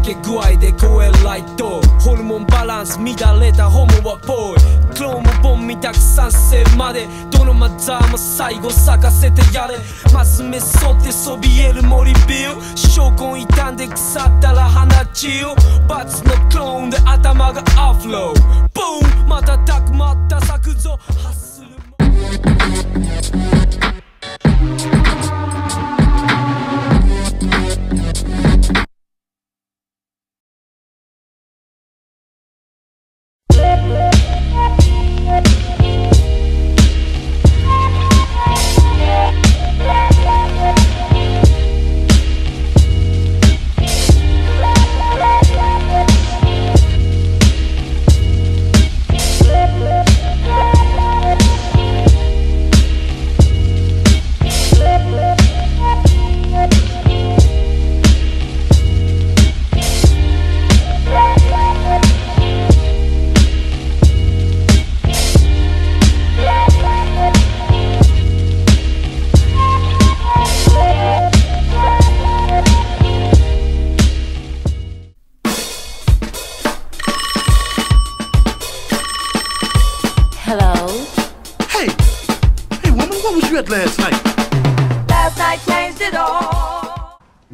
け具合で超えライト、ホルモンバランス乱れたホモはぽい、クロームボンみたく賛成まで、どのマザーも最後咲かせてやれ。マス目沿ってそびえる森ビル、証拠傷んで腐ったら放ちよ、バツのクローンで頭がアフロー、ボーンまたたくまった作造ハッスル。 What was you at last night? Last night changed it all.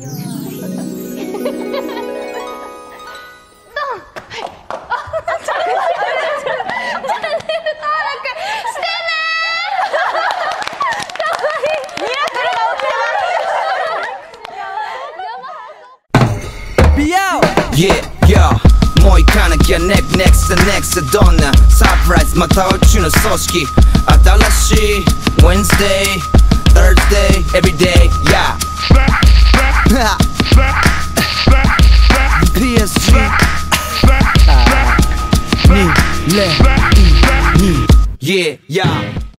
Yeah, yeah. もう行かなきゃ next どんなサプライズまた宇宙の組織、新しい Wednesday Thursday everyday yeah PSG yeah yeah